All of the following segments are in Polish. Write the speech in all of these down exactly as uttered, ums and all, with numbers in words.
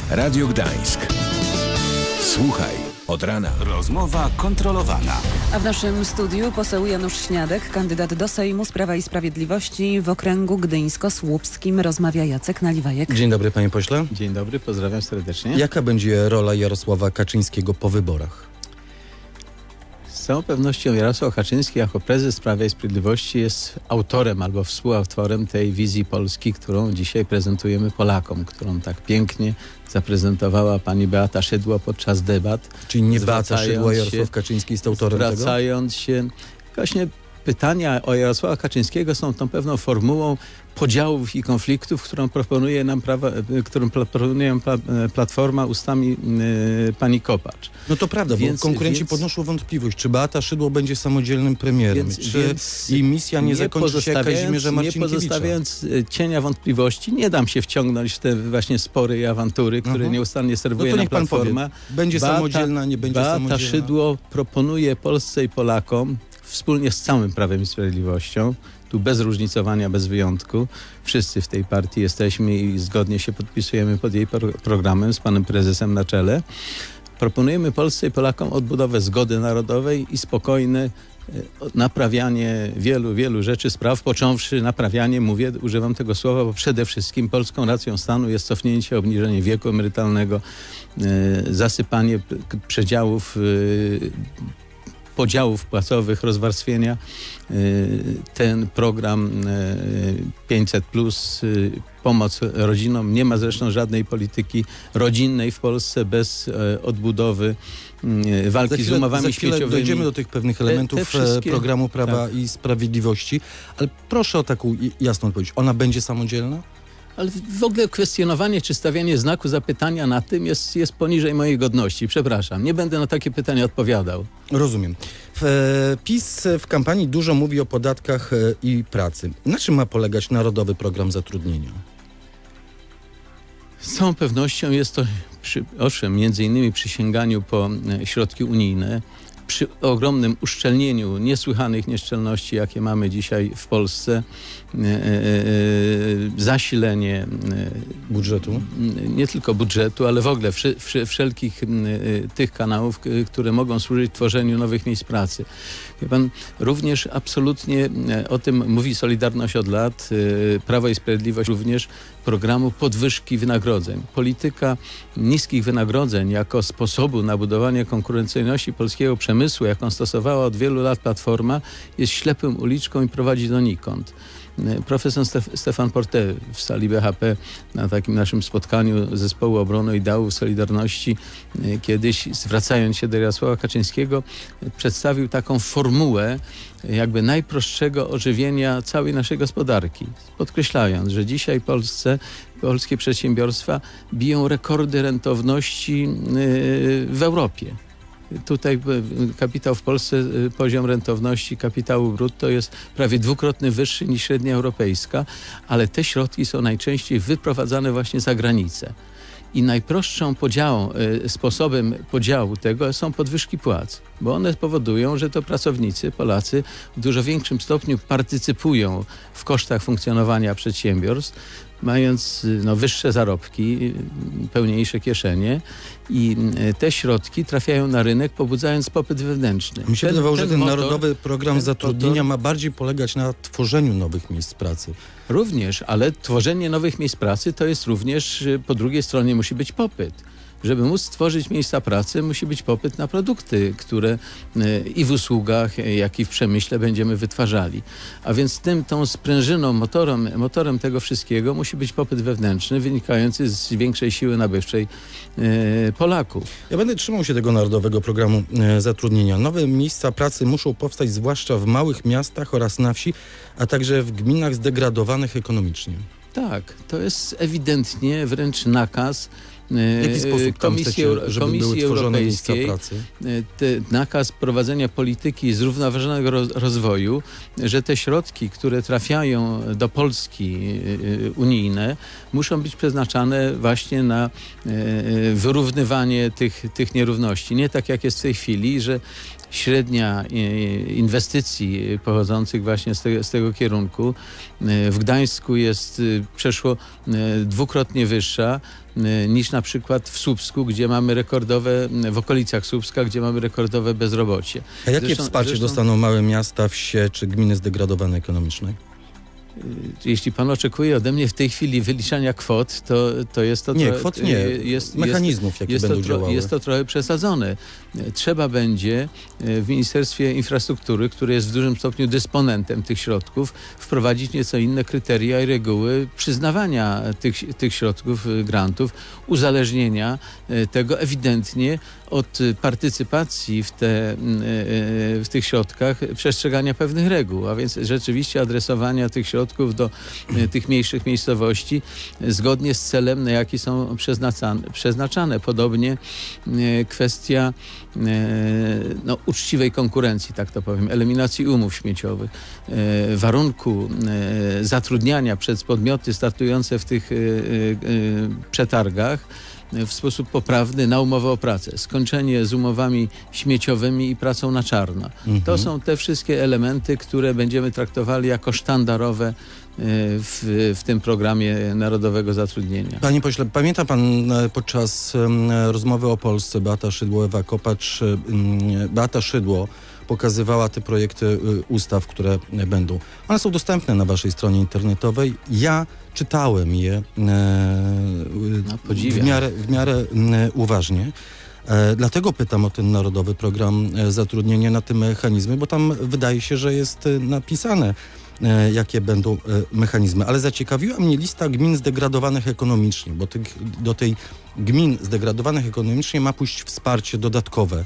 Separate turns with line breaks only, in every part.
Radio Gdańsk. Słuchaj od rana.
Rozmowa kontrolowana.
A w naszym studiu poseł Janusz Śniadek, kandydat do Sejmu z Prawa i Sprawiedliwości w okręgu gdyńsko-słupskim. Rozmawia Jacek Naliwajek.
Dzień dobry, panie pośle.
Dzień dobry, pozdrawiam serdecznie.
Jaka będzie rola Jarosława Kaczyńskiego po wyborach?
Z całą pewnością Jarosław Kaczyński jako prezes Prawa i Sprawiedliwości jest autorem albo współautorem tej wizji Polski, którą dzisiaj prezentujemy Polakom, którą tak pięknie zaprezentowała pani Beata Szydło podczas debat.
Czyli nie Beata Szydło, Jarosław Kaczyński jest autorem tego?
Zwracając się... Właśnie pytania o Jarosława Kaczyńskiego są tą pewną formułą podziałów i konfliktów, którą proponuje nam prawa, którą proponuje Platforma ustami y, pani Kopacz.
No to prawda, więc, bo konkurenci więc, podnoszą wątpliwość, czy Beata Szydło będzie samodzielnym premierem, więc, czy więc jej misja nie, nie zakończy się jak Kazimierza Marcinkiewicza.
Nie pozostawiając cienia wątpliwości, nie dam się wciągnąć w te właśnie spory i awantury, które Aha. nieustannie serwuje
no to
nam Platforma.
Będzie Beata, samodzielna, nie będzie
Beata
samodzielna.
Beata Szydło proponuje Polsce i Polakom wspólnie z całym Prawem i Sprawiedliwością, tu bez różnicowania, bez wyjątku, wszyscy w tej partii jesteśmy i zgodnie się podpisujemy pod jej pro- programem z panem prezesem na czele. Proponujemy Polsce i Polakom odbudowę zgody narodowej i spokojne naprawianie wielu, wielu rzeczy, spraw, począwszy naprawianie, mówię, używam tego słowa, bo przede wszystkim polską racją stanu jest cofnięcie, obniżenie wieku emerytalnego, zasypanie przedziałów, podziałów płacowych, rozwarstwienia. Ten program pięćset plus, pomoc rodzinom. Nie ma zresztą żadnej polityki rodzinnej w Polsce bez odbudowy walki
za chwilę,
z umowami
za chwilę
śmieciowymi.
Dojdziemy do tych pewnych elementów te, te wszystkie, programu Prawa tak. i Sprawiedliwości, ale proszę o taką jasną odpowiedź. Ona będzie samodzielna?
Ale w ogóle kwestionowanie czy stawianie znaku zapytania na tym jest, jest poniżej mojej godności. Przepraszam, nie będę na takie pytania odpowiadał.
Rozumiem. W, PiS w kampanii dużo mówi o podatkach i pracy. Na czym ma polegać Narodowy Program Zatrudnienia?
Z całą pewnością jest to, przy, owszem, między innymi przy sięganiu po środki unijne, przy ogromnym uszczelnieniu niesłychanych nieszczelności, jakie mamy dzisiaj w Polsce, e, e, zasilenie e,
budżetu,
nie tylko budżetu, ale w ogóle wszy, wszy, wszelkich e, tych kanałów, k, które mogą służyć tworzeniu nowych miejsc pracy. Wie pan, również absolutnie o tym mówi Solidarność od lat, e, Prawo i Sprawiedliwość również, programu podwyżki wynagrodzeń. Polityka niskich wynagrodzeń jako sposobu na budowanie konkurencyjności polskiego przemysłu, jaką stosowała od wielu lat Platforma, jest ślepym uliczką i prowadzi donikąd. Profesor Stef- Stefan Porte w sali B H P na takim naszym spotkaniu Zespołu Obrony Ideałów Solidarności kiedyś, zwracając się do Jarosława Kaczyńskiego, przedstawił taką formułę jakby najprostszego ożywienia całej naszej gospodarki. Podkreślając, że dzisiaj Polsce, polskie przedsiębiorstwa biją rekordy rentowności w Europie. Tutaj kapitał w Polsce, poziom rentowności kapitału brutto jest prawie dwukrotnie wyższy niż średnia europejska, ale te środki są najczęściej wyprowadzane właśnie za granicę. I najprostszą podziałą, sposobem podziału tego są podwyżki płac, bo one powodują, że to pracownicy, Polacy w dużo większym stopniu partycypują w kosztach funkcjonowania przedsiębiorstw, mając no, wyższe zarobki, pełniejsze kieszenie i te środki trafiają na rynek, pobudzając popyt wewnętrzny.
Mi się wydawało, że ten
motor,
Narodowy Program Zatrudnienia motor, ma bardziej polegać na tworzeniu nowych miejsc pracy.
Również, ale tworzenie nowych miejsc pracy to jest również, po drugiej stronie musi być popyt. Żeby móc stworzyć miejsca pracy, musi być popyt na produkty, które i w usługach, jak i w przemyśle będziemy wytwarzali. A więc tym, tą sprężyną, motorem, motorem tego wszystkiego musi być popyt wewnętrzny, wynikający z większej siły nabywczej e, Polaków.
Ja będę trzymał się tego Narodowego Programu e, Zatrudnienia. Nowe miejsca pracy muszą powstać zwłaszcza w małych miastach oraz na wsi, a także w gminach zdegradowanych ekonomicznie.
Tak, to jest ewidentnie wręcz nakaz
W jaki sposób Komisji, chcecie, żeby Komisji były tworzone miejsca pracy?
Te, nakaz prowadzenia polityki zrównoważonego rozwoju, że te środki, które trafiają do Polski unijne, muszą być przeznaczane właśnie na wyrównywanie tych, tych nierówności. Nie tak jak jest w tej chwili, że średnia inwestycji pochodzących właśnie z tego, z tego kierunku w Gdańsku jest przeszło dwukrotnie wyższa niż na przykład w Słupsku, gdzie mamy rekordowe, w okolicach Słupska, gdzie mamy rekordowe bezrobocie.
A jakie
Zresztą,
wsparcie
zresztą,
dostaną małe miasta, wsie czy gminy zdegradowane ekonomicznie?
Jeśli pan oczekuje ode mnie w tej chwili wyliczania kwot, to, to jest to...
Nie,
tro,
kwot nie.
Jest,
Mechanizmów,
jest,
jakie
jest
będą
to tro,
działały.
Jest to trochę przesadzone. Trzeba będzie w Ministerstwie Infrastruktury, które jest w dużym stopniu dysponentem tych środków, wprowadzić nieco inne kryteria i reguły przyznawania tych, tych środków, grantów, uzależnienia tego ewidentnie od partycypacji w, te, w tych środkach, przestrzegania pewnych reguł, a więc rzeczywiście adresowania tych środków do tych mniejszych miejscowości zgodnie z celem, na jaki są przeznaczane. Podobnie kwestia no, uczciwej konkurencji, tak to powiem, eliminacji umów śmieciowych, warunku zatrudniania przez podmioty startujące w tych przetargach w sposób poprawny na umowę o pracę. Skończenie z umowami śmieciowymi i pracą na czarno. Mhm. To są te wszystkie elementy, które będziemy traktowali jako sztandarowe w, w tym programie Narodowego Zatrudnienia.
Panie pośle, pamięta pan podczas rozmowy o Polsce Beata Szydło, Ewa Kopacz, Beata Szydło pokazywała te projekty ustaw, które będą. One są dostępne na waszej stronie internetowej. Ja czytałem je e, no, w miarę, w miarę uważnie. E, dlatego pytam o ten Narodowy Program Zatrudnienia, na te mechanizmy, bo tam wydaje się, że jest napisane, e, jakie będą e, mechanizmy. Ale zaciekawiła mnie lista gmin zdegradowanych ekonomicznie, bo tych, do tej gmin zdegradowanych ekonomicznie ma pójść wsparcie dodatkowe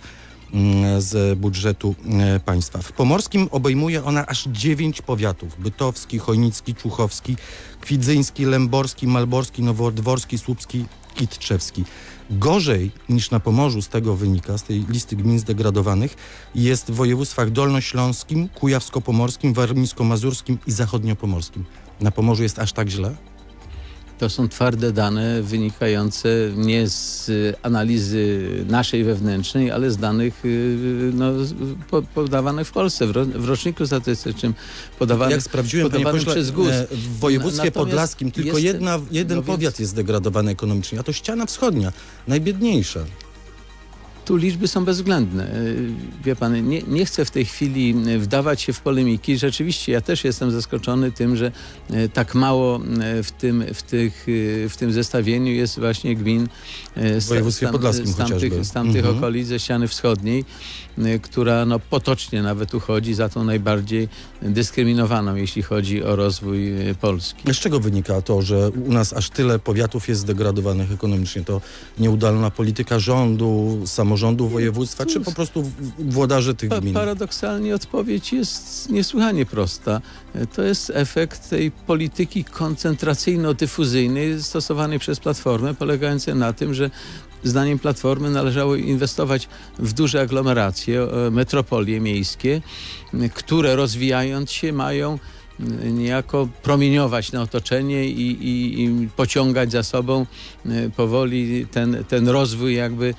z budżetu państwa. W Pomorskim obejmuje ona aż dziewięć powiatów. Bytowski, Chojnicki, Człuchowski, Kwidzyński, Lęborski, Malborski, Nowodworski, Słupski i Tczewski. Gorzej niż na Pomorzu z tego wynika, z tej listy gmin zdegradowanych, jest w województwach dolnośląskim, kujawsko-pomorskim, warmińsko-mazurskim i zachodniopomorskim. Na Pomorzu jest aż tak źle?
To są twarde dane wynikające nie z analizy naszej wewnętrznej, ale z danych no, podawanych w Polsce, w, ro, w roczniku statystycznym podawanych,
Jak sprawdziłem, panie pośle,
przez GUS.
W województwie Natomiast podlaskim tylko jest, jedna, jeden no powiat więc... jest zdegradowany ekonomicznie, a to ściana wschodnia, najbiedniejsza.
Tu liczby są bezwzględne. Wie pan, nie, nie chcę w tej chwili wdawać się w polemiki. Rzeczywiście ja też jestem zaskoczony tym, że tak mało w tym, w tych, w tym zestawieniu jest właśnie gmin
w województwie podlaskim
z tamtych, z tamtych mhm. okolic, ze ściany wschodniej, która no, potocznie nawet uchodzi za tą najbardziej dyskryminowaną, jeśli chodzi o rozwój Polski.
Z czego wynika to, że u nas aż tyle powiatów jest zdegradowanych ekonomicznie? To nieudolna polityka rządu, samorządu województwa, czy po prostu włodarzy tych gmin?
Paradoksalnie odpowiedź jest niesłychanie prosta. To jest efekt tej polityki koncentracyjno-dyfuzyjnej stosowanej przez Platformę, polegającej na tym, że zdaniem Platformy należało inwestować w duże aglomeracje, metropolie miejskie, które rozwijając się mają niejako promieniować na otoczenie i, i, i pociągać za sobą powoli ten, ten rozwój jakby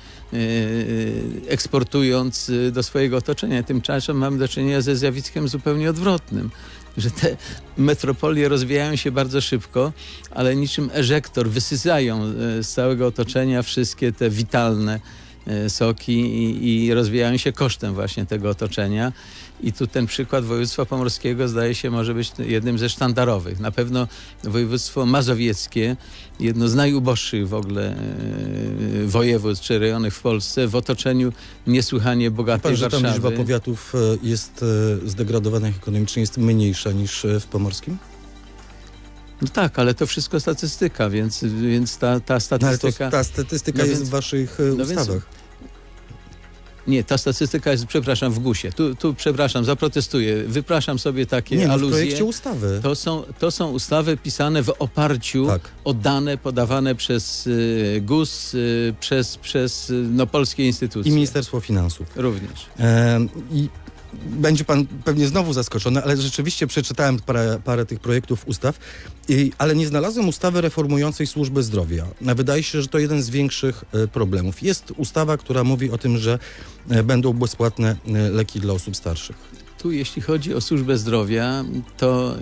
eksportując do swojego otoczenia. Tymczasem mamy do czynienia ze zjawiskiem zupełnie odwrotnym, że te metropolie rozwijają się bardzo szybko, ale niczym eżektor wysysają z całego otoczenia wszystkie te witalne soki i, i rozwijają się kosztem właśnie tego otoczenia. I tu ten przykład województwa pomorskiego zdaje się może być jednym ze sztandarowych. Na pewno województwo mazowieckie, jedno z najuboższych w ogóle e, województw czy rejonów w Polsce, w otoczeniu niesłychanie bogatej
Pan, że
Warszawy.
Tam liczba powiatów jest e, zdegradowanych ekonomicznie jest mniejsza niż w Pomorskim?
No tak, ale to wszystko statystyka, więc, więc ta, ta statystyka...
No, ale to, ta statystyka no
no
jest
więc,
w waszych no ustawach. Więc,
nie, ta statystyka jest, przepraszam, w gusie. Tu, tu przepraszam, zaprotestuję. Wypraszam sobie takie
nie, no
aluzje.
w projekcie ustawy.
To są, to są ustawy pisane w oparciu tak. o dane podawane przez y, GUS, y, przez, przez no, polskie instytucje.
I Ministerstwo Finansów.
Również.
E, I będzie pan pewnie znowu zaskoczony, ale rzeczywiście przeczytałem parę, parę tych projektów ustaw, i, ale nie znalazłem ustawy reformującej służbę zdrowia. Wydaje się, że to jeden z większych e, problemów. Jest ustawa, która mówi o tym, że e, będą bezpłatne e, leki dla osób starszych.
Tu jeśli chodzi o służbę zdrowia, to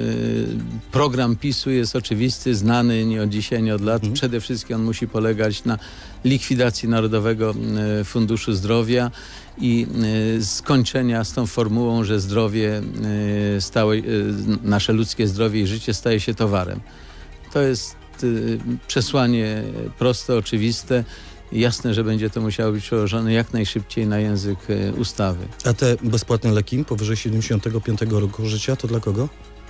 yy, program PiSu jest oczywisty, znany nie od dzisiaj, nie od lat. Mhm. Przede wszystkim on musi polegać na likwidacji Narodowego yy, Funduszu Zdrowia i yy, skończenia z tą formułą, że zdrowie yy, stałe, yy, nasze ludzkie zdrowie i życie staje się towarem. To jest yy, przesłanie proste, oczywiste. Jasne, że będzie to musiało być przełożone jak najszybciej na język e, ustawy.
A te bezpłatne leki powyżej siedemdziesiątego piątego roku życia, to dla kogo?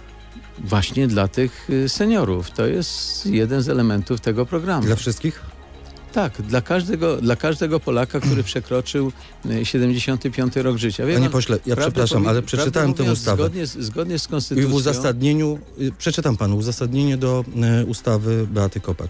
Właśnie dla tych seniorów. To jest jeden z elementów tego programu.
Dla wszystkich?
Tak, dla każdego, dla każdego Polaka, który przekroczył siedemdziesiąty piąty rok życia. Wie
Panie
pan,
pośle, ja przepraszam, ale przeczytałem tę ustawę.
Zgodnie z, zgodnie z konstytucją.
I w uzasadnieniu, przeczytam panu, uzasadnienie do e, ustawy Beaty Kopacz.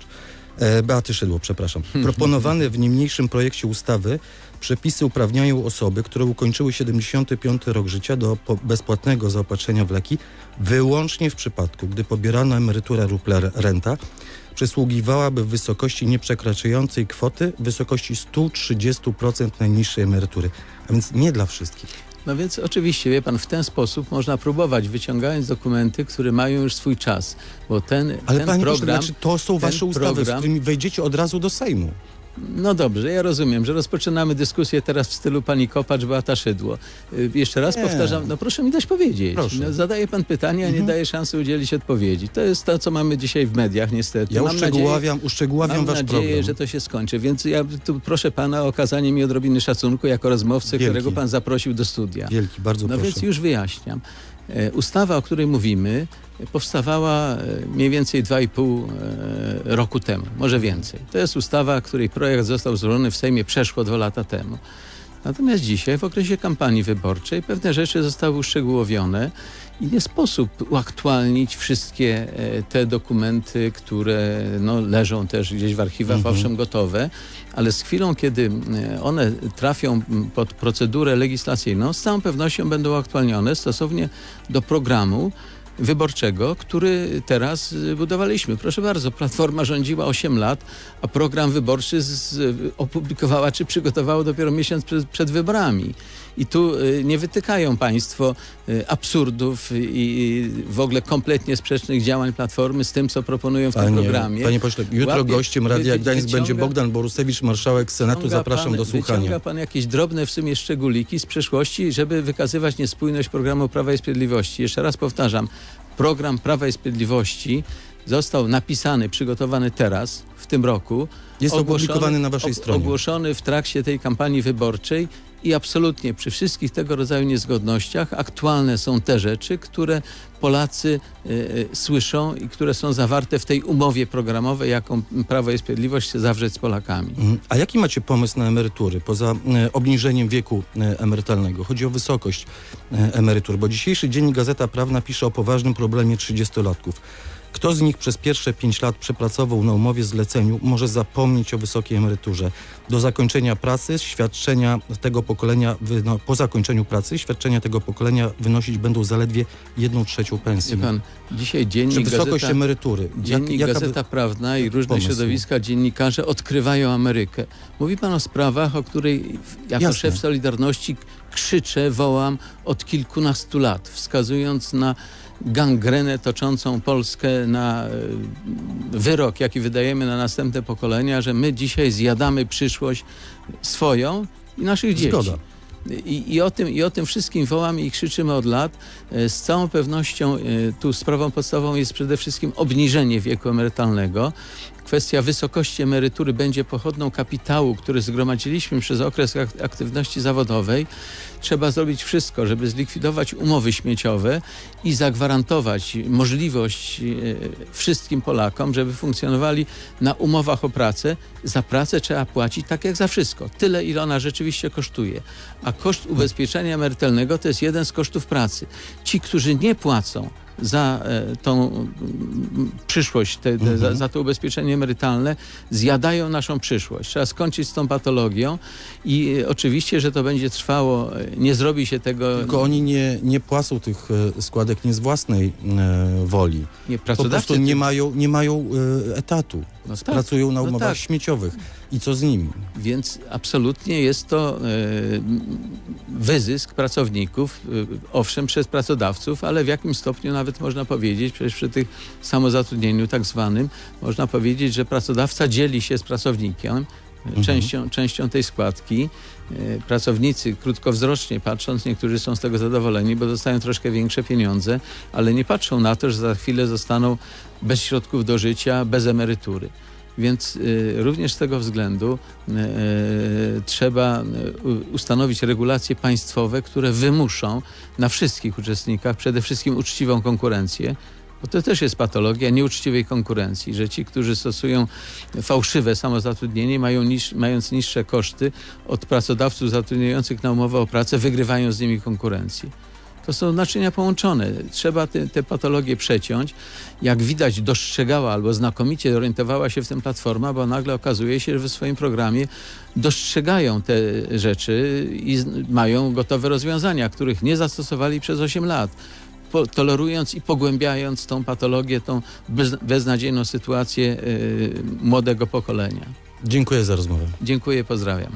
Beaty Szydło, przepraszam. Proponowane w niniejszym projekcie ustawy przepisy uprawniają osoby, które ukończyły siedemdziesiąty piąty rok życia do bezpłatnego zaopatrzenia w leki wyłącznie w przypadku, gdy pobierana emerytura lub renta przysługiwałaby w wysokości nieprzekraczającej kwoty w wysokości sto trzydzieści procent najniższej emerytury. A więc nie dla wszystkich.
No więc oczywiście, wie pan, w ten sposób można próbować, wyciągając dokumenty, które mają już swój czas, bo ten,
Ale
ten
panie
program...
Pośle, znaczy to są wasze ustawy,
program,
z którymi wejdziecie od razu do Sejmu.
No dobrze, ja rozumiem, że rozpoczynamy dyskusję teraz w stylu pani Kopacz, Beata Szydło. Y, jeszcze raz
Nie.
powtarzam, no proszę mi dać powiedzieć.
Proszę.
No, zadaje pan pytanie, a nie
Mhm.
daje szansy udzielić odpowiedzi. To jest to, co mamy dzisiaj w mediach, niestety.
Ja
mam
uszczegóławiam,
nadzieję,
uszczegóławiam
mam
wasz
nadzieję,
program.
że to się skończy, więc ja tu proszę pana o okazanie mi odrobiny szacunku jako rozmówcy,
Wielki.
którego pan zaprosił do studia.
Wielki, bardzo
No
proszę.
więc już wyjaśniam. E, ustawa, o której mówimy, powstawała e, mniej więcej dwa i pół e, roku temu, może więcej. To jest ustawa, której projekt został złożony w Sejmie przeszło dwa lata temu. Natomiast dzisiaj, w okresie kampanii wyborczej, pewne rzeczy zostały uszczegółowione i nie sposób uaktualnić wszystkie e, te dokumenty, które no, leżą też gdzieś w archiwach,
Mhm.
owszem, gotowe, ale z chwilą, kiedy e, one trafią pod procedurę legislacyjną, z całą pewnością będą aktualnione stosownie do programu wyborczego, który teraz budowaliśmy. Proszę bardzo, Platforma rządziła osiem lat, a program wyborczy z, opublikowała czy przygotowała dopiero miesiąc przed, przed wyborami. I tu y, nie wytykają państwo y, absurdów i, i w ogóle kompletnie sprzecznych działań Platformy z tym, co proponują w
Panie,
tym programie.
Panie pośle, jutro
Łapie,
gościem Radia
wy-
Gdańsk
wyciąga-
będzie Bogdan Borusewicz, marszałek Senatu.
Wyciąga
Zapraszam
pan,
do słuchania.
Wyciąga pan jakieś drobne w sumie szczególiki z przeszłości, żeby wykazywać niespójność programu Prawa i Sprawiedliwości. Jeszcze raz powtarzam, program Prawa i Sprawiedliwości został napisany, przygotowany teraz, w tym roku.
Jest
ogłoszony-
opublikowany na waszej
og-
stronie.
Ogłoszony w trakcie tej kampanii wyborczej i absolutnie przy wszystkich tego rodzaju niezgodnościach aktualne są te rzeczy, które Polacy y, y, słyszą i które są zawarte w tej umowie programowej, jaką Prawo i Sprawiedliwość chce zawrzeć z Polakami.
Mhm. A jaki macie pomysł na emerytury, poza e, obniżeniem wieku e, emerytalnego? Chodzi o wysokość e, emerytur, bo dzisiejszy dziennik Gazeta Prawna pisze o poważnym problemie trzydziestolatków. Kto z nich przez pierwsze pięć lat przepracował na umowie zleceniu, może zapomnieć o wysokiej emeryturze. Do zakończenia pracy świadczenia tego pokolenia, wy- no, po zakończeniu pracy świadczenia tego pokolenia wynosić będą zaledwie jedną trzecią pensji.
Wie pan, dzisiaj
Czy
dziennik
wysokość
Gazeta,
emerytury?
dziennik
Jak- jaka
Gazeta
by-
Prawna i różne
pomysł?
środowiska dziennikarze odkrywają Amerykę. Mówi pan o sprawach, o której jako
Jasne.
szef Solidarności krzyczę, wołam od kilkunastu lat, wskazując na gangrenę toczącą Polskę, na e, wyrok, jaki wydajemy na następne pokolenia, że my dzisiaj zjadamy przyszłość swoją i naszych dzieci.
Zgoda.
I, i, o tym, I o tym wszystkim wołamy i krzyczymy od lat. E, Z całą pewnością e, tu sprawą podstawową jest przede wszystkim obniżenie wieku emerytalnego. Kwestia wysokości emerytury będzie pochodną kapitału, który zgromadziliśmy przez okres ak- aktywności zawodowej. Trzeba zrobić wszystko, żeby zlikwidować umowy śmieciowe i zagwarantować możliwość e, wszystkim Polakom, żeby funkcjonowali na umowach o pracę. Za pracę trzeba płacić tak jak za wszystko. Tyle, ile ona rzeczywiście kosztuje. A koszt ubezpieczenia emerytalnego to jest jeden z kosztów pracy. Ci, którzy nie płacą za e, tą m, przyszłość, te, te,
Mhm.
za, za to ubezpieczenie emerytalne, zjadają naszą przyszłość. Trzeba skończyć z tą patologią i e, oczywiście, że to będzie trwało, e, nie zrobi się tego...
Tylko oni nie, nie płacą tych e, składek nie z własnej e, woli.
nie,
Po
pracodawcy
prostu nie mają, nie mają e, etatu.
No tak,
Pracują na
no
umowach
tak.
śmieciowych. I co z nimi?
Więc absolutnie jest to e, wyzysk pracowników, e, owszem, przez pracodawców, ale w jakim stopniu nawet można powiedzieć, przecież przy tych samozatrudnieniu tak zwanym, można powiedzieć, że pracodawca dzieli się z pracownikiem mhm. częścią, częścią tej składki. E, pracownicy krótkowzrocznie patrząc, niektórzy są z tego zadowoleni, bo dostają troszkę większe pieniądze, ale nie patrzą na to, że za chwilę zostaną bez środków do życia, bez emerytury. Więc y, również z tego względu y, y, trzeba y, ustanowić regulacje państwowe, które wymuszą na wszystkich uczestnikach przede wszystkim uczciwą konkurencję, bo to też jest patologia nieuczciwej konkurencji, że ci, którzy stosują fałszywe samozatrudnienie, mają niż, mając niższe koszty od pracodawców zatrudniających na umowę o pracę, wygrywają z nimi konkurencję. To są naczynia połączone. Trzeba te, te patologie przeciąć. Jak widać, dostrzegała albo znakomicie orientowała się w tym Platforma, bo nagle okazuje się, że w swoim programie dostrzegają te rzeczy i z, mają gotowe rozwiązania, których nie zastosowali przez osiem lat. Po, tolerując i pogłębiając tą patologię, tą bez, beznadziejną sytuację yy, młodego pokolenia.
Dziękuję za rozmowę.
Dziękuję, pozdrawiam.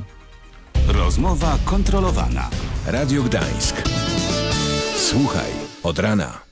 Rozmowa kontrolowana.
Radio Gdańsk. Słuchaj od rana.